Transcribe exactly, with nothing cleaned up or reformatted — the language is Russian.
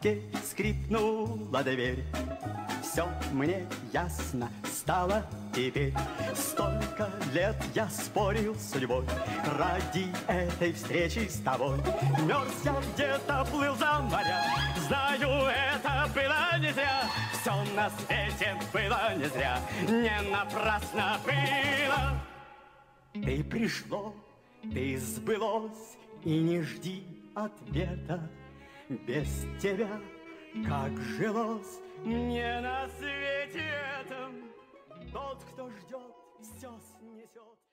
лавке скрипнула дверь. Все мне ясно стало теперь. Столько лет я спорил с судьбой ради этой встречи с тобой. Мерз я где-то, плыл за моря. Знаю, это было не зря. Все на свете было не зря. Не напрасно было. Ты пришло, ты сбылось, и не жди ответа. Без тебя как жилось мне на свете этом. Тот, кто ждет, все снесет.